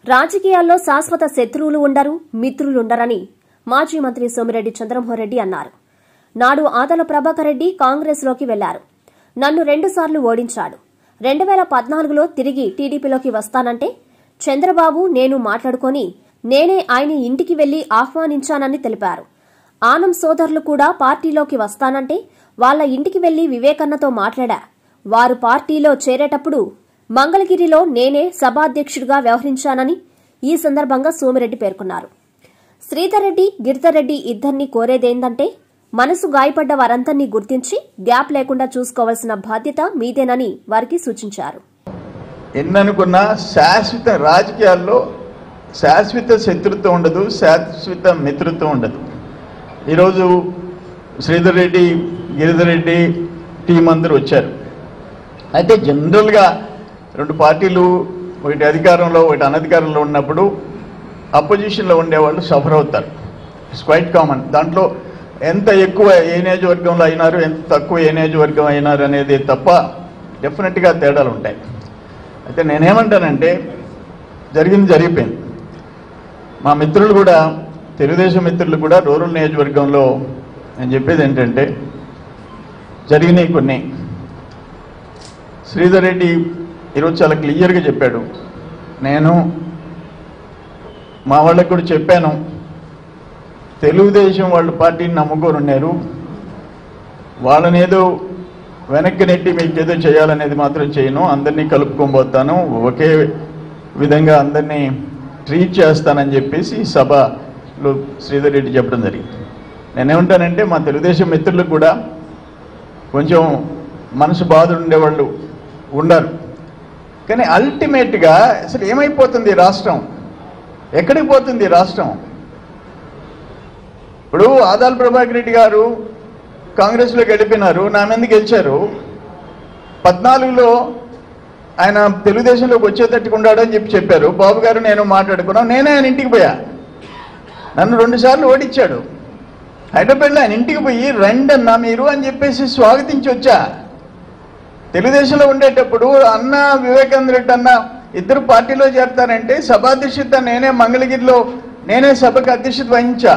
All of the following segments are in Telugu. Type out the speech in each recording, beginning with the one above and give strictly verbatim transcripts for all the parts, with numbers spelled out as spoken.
రాజకీయాల్లో శాశ్వత శత్రువులు ఉండరు, మిత్రులుండరని మాజీ మంత్రి సోమిరెడ్డి చంద్రమోహన్రెడ్డి అన్నారు. నాడు ఆదల ప్రభాకర్ రెడ్డి కాంగ్రెస్ లోకి వెళ్లారు. నన్ను రెండుసార్లు ఓడించాడు. రెండు వేల పద్నాలుగులో తిరిగి టీడీపీలోకి వస్తానంటే చంద్రబాబు నేను మాట్లాడుకుని నేనే ఆయన ఇంటికి వెళ్లి ఆహ్వానించానని తెలిపారు. ఆనం సోదరులు కూడా పార్టీలోకి వస్తానంటే వాళ్ల ఇంటికి వెళ్లి వివేకన్నతో మాట్లాడా. వారు పార్టీలో చేరేటప్పుడు మంగళగిరిలో నేనే సభాధ్యక్షుడిగా వ్యవహరించానని ఈ సందర్భంగా సోమిరెడ్డి పేర్కొన్నారు. శ్రీధర్ రెడ్డి, గిరిధర్ రెడ్డి ఇద్దరిని కోరేదేందంటే మనసు గాయపడ్డ వారందరినీ గుర్తించి గ్యాప్ లేకుండా చూసుకోవాల్సిన బాధ్యత మీదేనని వారికి సూచించారు. ఎన్ననుకున్నా శాశ్వత రాజకీయాల్లో శాశ్వత శత్రుత్వం ఉండదు, శాశ్వత మిత్రత్వం ఉండదు. ఈరోజు శ్రీధర్ రెడ్డి, గిరిధర్ రెడ్డి టీం అందరూ వచ్చారు. అయితే జనరల్గా రెండు పార్టీలు ఒకటి అధికారంలో ఒకటి అనధికారంలో ఉన్నప్పుడు అపోజిషన్లో ఉండేవాళ్ళు సఫర్ అవుతారు. It's quite common. దాంట్లో ఎంత ఎక్కువ ఏ నియోజకవర్గంలో అయినారు, ఎంత తక్కువ ఏ నియోజకవర్గం అయినారు అనేది తప్ప డెఫినెట్గా తేడాలు ఉంటాయి. అయితే నేనేమంటానంటే జరిగింది జరిగిపోయింది. మా మిత్రులు కూడా, తెలుగుదేశం మిత్రులు కూడా రూరల్ నియోజకవర్గంలో నేను చెప్పేది ఏంటంటే జరిగినాయి కొన్ని. శ్రీధర్ రెడ్డి ఈరోజు చాలా క్లియర్గా చెప్పాడు. నేను మా వాళ్ళకి కూడా చెప్పాను, తెలుగుదేశం వాళ్ళు పార్టీని నమ్ముకొని ఉన్నారు, వాళ్ళని ఏదో వెనక్కి నెట్టి మీకు ఏదో చేయాలనేది మాత్రం చేయను, అందరినీ కలుపుకొని పోతాను, ఒకే విధంగా అందరినీ ట్రీట్ చేస్తానని చెప్పేసి సభలో శ్రీధర్ రెడ్డి చెప్పడం జరిగింది. నేనేమంటానంటే మా తెలుగుదేశం మిత్రులకు కూడా కొంచెం మనసు బాధ ఉండేవాళ్ళు ఉండరు. కానీ అల్టిమేట్గా అసలు ఏమైపోతుంది రాష్ట్రం, ఎక్కడికి పోతుంది రాష్ట్రం? ఇప్పుడు ఆదాల ప్రభాకర్ రెడ్డి గారు కాంగ్రెస్లోకి వెళ్ళిపోయినారు, నా మీద గెలిచారు. పద్నాలుగులో ఆయన తెలుగుదేశంలోకి వచ్చేటట్టుగా ఉండాడని చెప్పి చెప్పారు. బాబు గారు నేను మాట్లాడుకున్నాం. నేనే ఆయన ఇంటికి పోయా. నన్ను రెండు సార్లు ఓడించాడు. హైదరాబాద్లో ఆయన ఇంటికి పోయి రండన్నా మీరు అని చెప్పేసి స్వాగతించి వచ్చా. తెలుగుదేశంలో ఉండేటప్పుడు అన్న వివేకానంద రెడ్డి అన్న ఇద్దరు పార్టీలో చేరతారంటే సభాధ్యక్షత నేనే మంగళగిరిలో నేనే సభకు అధ్యక్షత వహించా.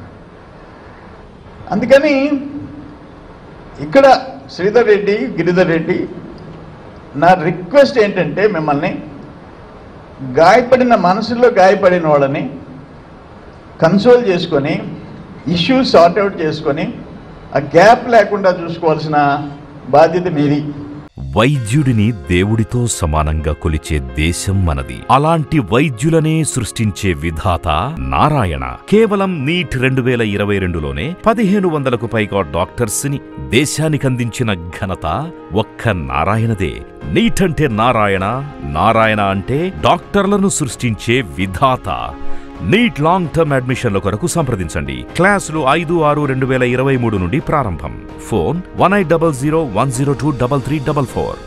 అందుకని ఇక్కడ శ్రీధర్ రెడ్డి, గిరిధర్ రెడ్డి, నా రిక్వెస్ట్ ఏంటంటే మిమ్మల్ని గాయపడిన మనసులో గాయపడిన వాళ్ళని కన్సోల్ చేసుకొని ఇష్యూస్ సార్ట్అవుట్ చేసుకొని ఆ గ్యాప్ లేకుండా చూసుకోవాల్సిన బాధ్యత మీది. వైద్యుడిని దేవుడితో సమానంగా కొలిచే దేశం మనది. అలాంటి వైద్యులనే సృష్టించే విధాత నారాయణ. కేవలం నీట్ రెండు వేల ఇరవై రెండులోనే పదిహేను వందలకు పైగా డాక్టర్స్ ని దేశానికందించిన ఘనత ఒక్క నారాయణదే. నీట్ అంటే నారాయణ, నారాయణ అంటే డాక్టర్లను సృష్టించే విధాత. నీట్ లాంగ్ టర్మ్ అడ్మిషన్ల కొరకు సంప్రదించండి. క్లాసులు ఐదు ఆరు రెండు వేల ఇరవై మూడు నుండి ప్రారంభం. Phone one eight double zero one zero two double three double four.